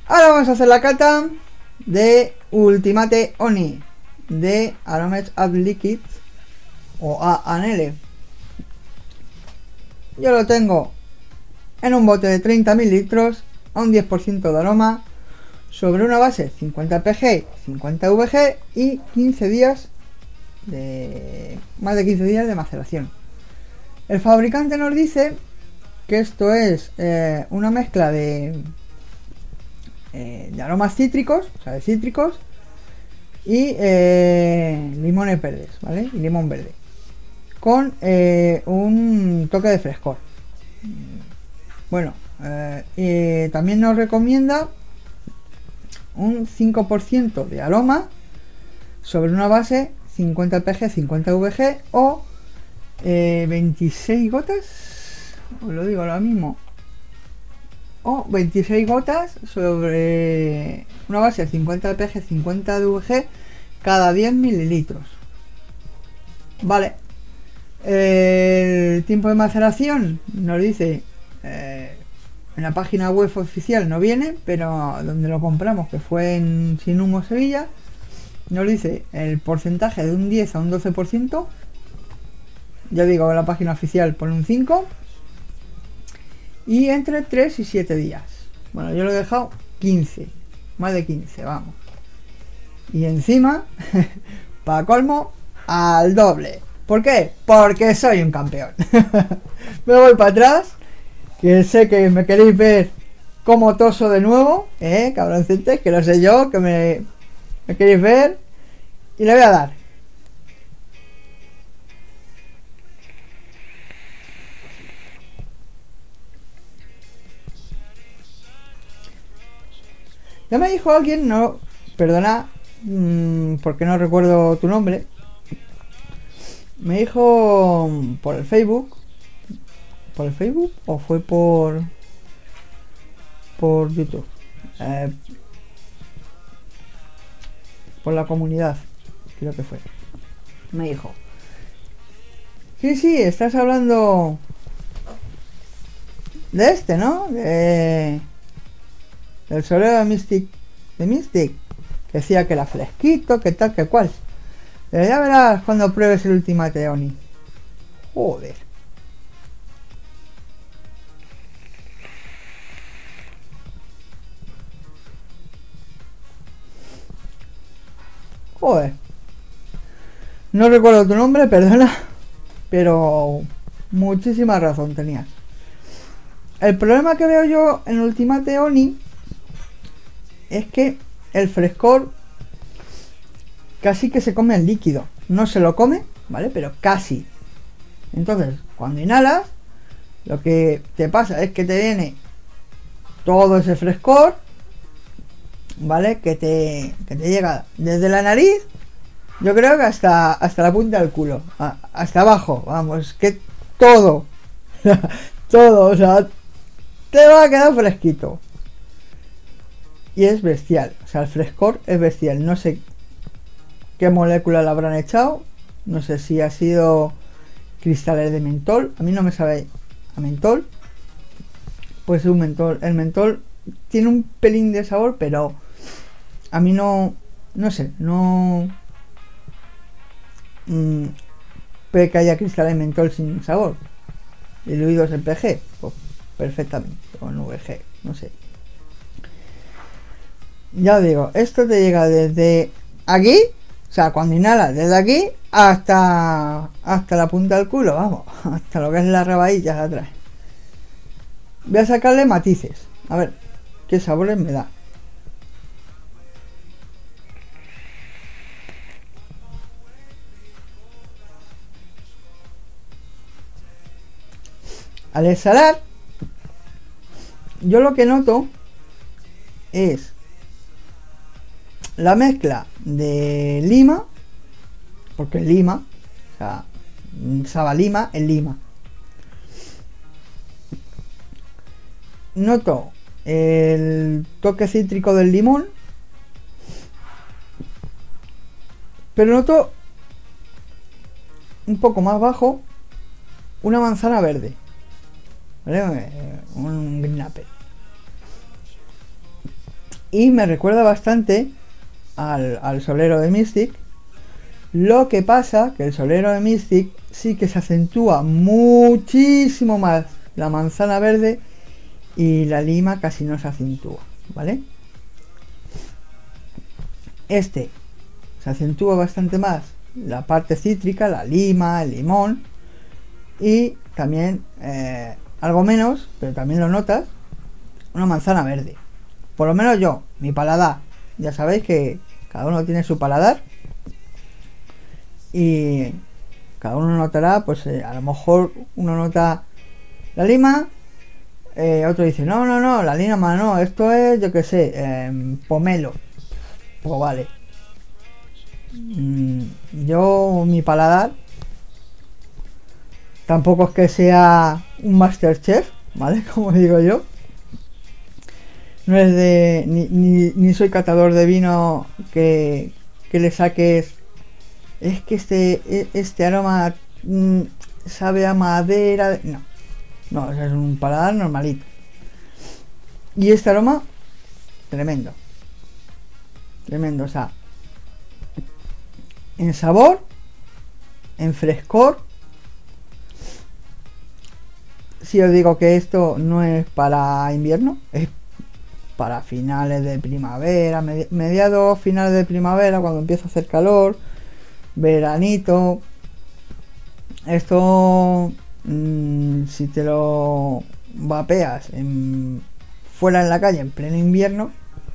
Ahora vamos a hacer la cata de Ultimate Oni de Aromas Ad Liquids o ANL. Yo lo tengo en un bote de 30 mililitros a un 10% de aroma sobre una base 50 pg, 50 vg y 15 días de más de 15 días de maceración. El fabricante nos dice que esto es una mezcla de aromas cítricos, o sea, de cítricos y limones verdes, ¿vale? Y limón verde con un toque de frescor. Bueno, también nos recomienda un 5% de aroma sobre una base 50 pg, 50 vg o 26 gotas, os lo digo ahora mismo, o 26 gotas sobre una base 50 pg, 50 vg cada 10 mililitros. Vale. El tiempo de maceración nos dice en la página web oficial no viene, pero donde lo compramos, que fue en Sin Humo Sevilla, nos dice el porcentaje de un 10 a un 12%. Ya digo, en la página oficial pone un 5 y entre 3 y 7 días. Bueno, yo lo he dejado 15, más de 15, vamos. Y encima, para colmo, al doble. ¿Por qué? Porque soy un campeón. Me voy para atrás, que sé que me queréis ver como toso de nuevo, cabroncitos, que lo sé yo, que me queréis ver. Y le voy a dar. Ya me dijo alguien, no, perdona, porque no recuerdo tu nombre. Me dijo por el Facebook. ¿Por el Facebook? ¿O fue por YouTube? Por la comunidad, creo que fue. Me dijo: sí, estás hablando de este, ¿no? Del solero de Mystic. Que decía que era fresquito, que tal, que cual. Ya verás cuando pruebes el Ultimate Oni. Joder. Joder. No recuerdo tu nombre, perdona. Pero muchísima razón tenías. El problema que veo yo en Ultimate Oni es que el frescor casi que se come el líquido. No se lo come, ¿vale? Pero casi. Entonces, cuando inhalas, lo que te pasa es que te viene todo ese frescor, ¿vale? Que te llega desde la nariz, yo creo que hasta la punta del culo, hasta abajo, vamos, que todo, todo, o sea, te va a quedar fresquito. Y es bestial, o sea, el frescor es bestial. No sé qué molécula le habrán echado, no sé si ha sido cristales de mentol, a mí no me sabe a mentol. Pues un mentol, el mentol tiene un pelín de sabor, pero a mí no sé, no puede que haya cristales de mentol sin sabor, diluidos en PG, pues perfectamente, o en VG, no sé. Ya os digo, esto te llega desde aquí, o sea, cuando inhalas, desde aquí hasta la punta del culo, vamos, hasta lo que es la rabadilla de atrás. Voy a sacarle matices, a ver qué sabores me da. Al exhalar, yo lo que noto es la mezcla de lima, porque lima, o sea, sabe a lima, es lima. Noto el toque cítrico del limón, pero noto un poco más bajo una manzana verde, ¿vale? Un green apple. Y me recuerda bastante al solero de Mystic. Lo que pasa que el solero de Mystic sí que se acentúa muchísimo más la manzana verde y la lima casi no se acentúa, ¿vale? Este se acentúa bastante más la parte cítrica, la lima, el limón, y también algo menos, pero también lo notas, una manzana verde. Por lo menos yo, mi paladar, ya sabéis que cada uno tiene su paladar y cada uno notará, pues a lo mejor uno nota la lima, otro dice no, la lima no, esto es, yo que sé, pomelo. Pues vale. Yo, mi paladar tampoco es que sea un Masterchef, ¿vale? Como digo yo. No es de... Ni soy catador de vino que le saques... Es que este aroma sabe a madera... No, es un paladar normalito. Y este aroma, tremendo. Tremendo, o sea... En sabor, en frescor. Si os digo que esto no es para invierno, es para finales de primavera, mediados, finales de primavera, cuando empieza a hacer calor, veranito. Esto, si te lo vapeas fuera en la calle en pleno invierno,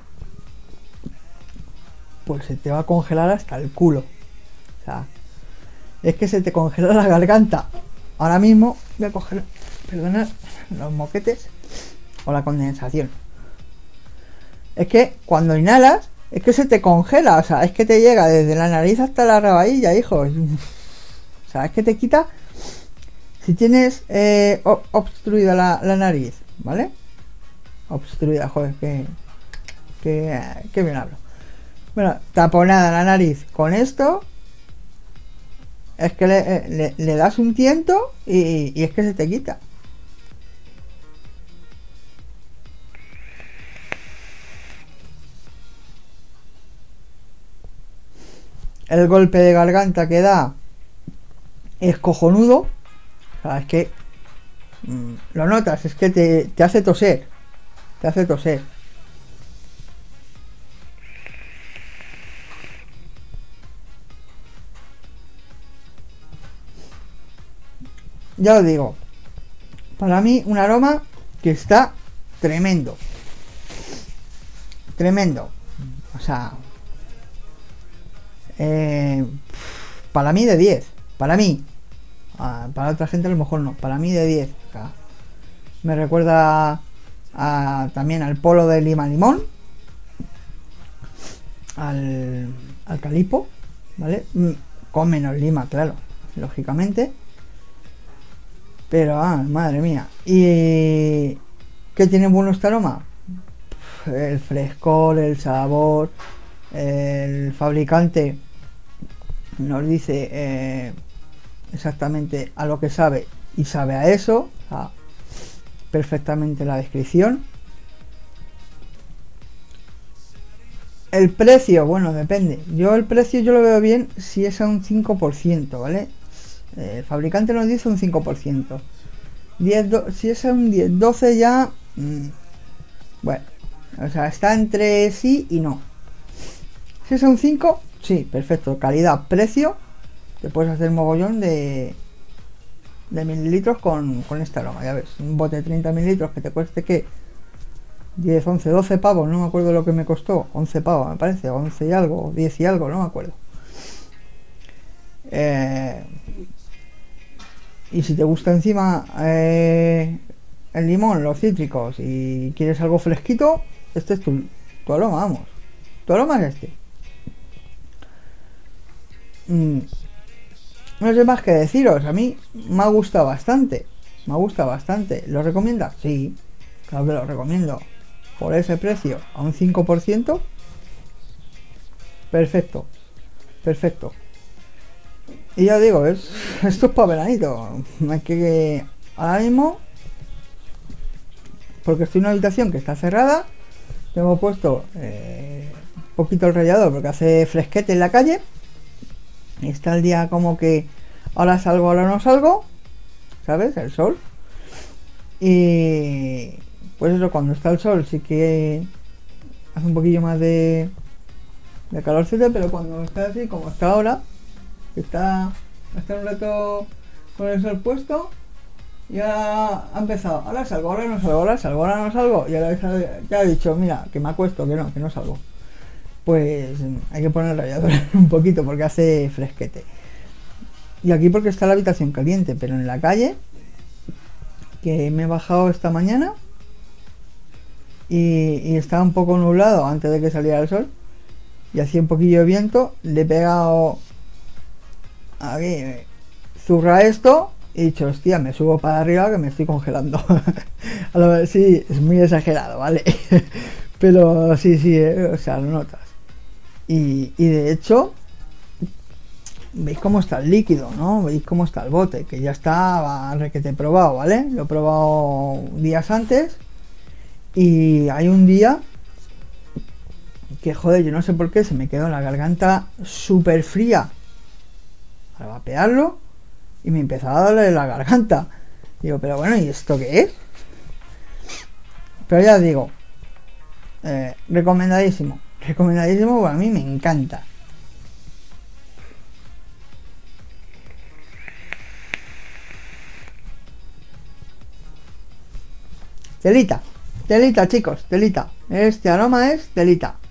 pues se te va a congelar hasta el culo. O sea, es que se te congela la garganta. Ahora mismo voy a coger, perdonad, los moquetes o la condensación. Es que cuando inhalas, es que se te congela, o sea, es que te llega desde la nariz hasta la rabadilla, hijo. O sea, es que te quita, si tienes obstruida la nariz, ¿vale? Obstruida, joder, que bien hablo. Bueno, taponada la nariz con esto, es que le das un tiento y es que se te quita. El golpe de garganta que da es cojonudo. O sea, es que lo notas, es que te hace toser. Te hace toser. Ya os digo, para mí un aroma que está tremendo. Tremendo. O sea, para mí de 10. Para mí. Para otra gente a lo mejor no. Para mí de 10. O sea, me recuerda también al polo de lima limón. Al calipo. ¿Vale? Con menos lima, claro. Lógicamente. Pero, madre mía. ¿Y qué tiene bueno este aroma? El frescor, el sabor. El fabricante nos dice exactamente a lo que sabe y sabe a eso. Perfectamente la descripción. El precio, bueno, depende. Yo el precio yo lo veo bien si es a un 5%, ¿vale? El fabricante nos dice un 5%. Si es a un 10, 12 ya... bueno, o sea, está entre sí y no. Si es a un 5, sí, perfecto. Calidad, precio. Te puedes hacer mogollón de mililitros con este aroma. Ya ves, un bote de 30 mililitros que te cueste que 10, 11, 12 pavos. No me acuerdo lo que me costó. 11 pavos me parece. 11 y algo, 10 y algo, no me acuerdo. Y si te gusta encima el limón, los cítricos y quieres algo fresquito, este es tu aroma, vamos. Tu aroma es este. No sé más que deciros. A mí me gusta bastante. Me gusta bastante. ¿Lo recomiendas? Sí, claro que lo recomiendo. Por ese precio, a un 5%. Perfecto. Perfecto. Y ya digo, esto es para veranito. Hay que ahora mismo, porque estoy en una habitación que está cerrada, tengo puesto un poquito el radiador porque hace fresquete en la calle. Y está el día como que ahora salgo, ahora no salgo, ¿sabes? El sol. Y pues eso, cuando está el sol sí que hace un poquillo más de calorcito, pero cuando está así como está ahora, que está un rato con el sol puesto, ya ha empezado, ahora salgo, ahora no salgo, ahora salgo, ahora no salgo, y ahora ya ha dicho, mira, que me acuesto, que no salgo. Pues hay que poner el radiador un poquito porque hace fresquete. Y aquí porque está la habitación caliente, pero en la calle, que me he bajado esta mañana y estaba un poco nublado antes de que saliera el sol y hacía un poquillo de viento, le he pegado aquí, zurra esto y he dicho, hostia, me subo para arriba que me estoy congelando. A lo mejor sí, es muy exagerado, ¿vale? Pero sí, o sea, lo notas. Y de hecho, veis cómo está el líquido, ¿no? Veis cómo está el bote, que ya está requete probado, ¿vale? Lo he probado días antes y hay un día que, joder, yo no sé por qué se me quedó la garganta súper fría al vapearlo y me empezaba a doler la garganta. Digo, pero bueno, ¿y esto qué es? Pero ya digo, recomendadísimo, recomendadísimo, a mí me encanta. Telita, telita chicos, telita. Este aroma es telita.